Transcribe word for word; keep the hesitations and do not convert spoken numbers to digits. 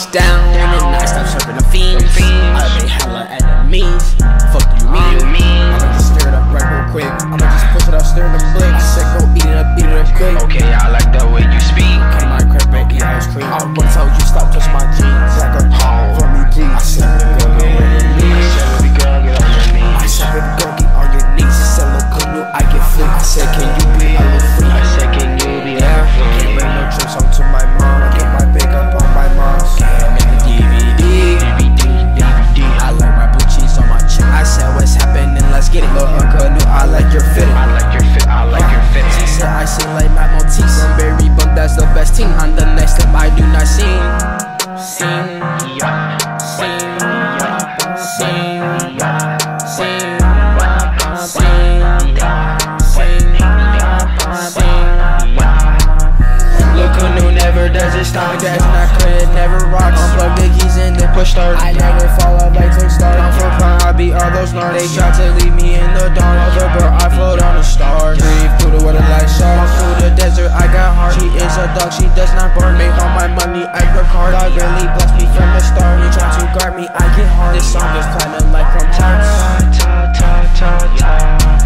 down and I stop serving the fiends. I made hella enemies. Fuck you mean? I'ma just stir it up right real quick. I'ma just push it up, stir the blick. I said go eat it up, eat it up quick. Okay, I like the way you speak. Come my crib and eat ice cream. I'm gonna tell you stop touching my jeans. Like a home for me, please. I said baby girl, get on your knees. I said baby girl, get on your knees. I said baby girl, get on your knees. She said lil Canoe, I get free. I said can you be a little free? I said can you be a Yeah, little free? can't bring no drinks home to my mom. I get my big up on my mom's. Can't make a D V D. D V D, D V D. I like my blue cheese on my chin. I said what's happening, let's get it. Lil Canoe, I like your fit. I like your fit, I like your fit. She said I sing like my Maltese. I'm very bummed, that's the best team. On the next step, I do not sing. Sing, Yeah, sing, yeah, sing, yeah, sing, yeah, sing, sing, sing. Lil Canoe never does it stop. That's not credit, never rocks. Unplug the keys and then push start. I never fall up like Toy Star. Down for crime, I beat all those nards. They tried to leave me in the dawn. Although, bro, I float on the stars. Breathe through the water like sharks. Through the desert, I got heart. She is a dog, she does not bark. Make all my money, I work hard. God really blessed me from the start. You try to guard me, I get hard. This song is kinda like from Parched. Ta ta ta ta ta.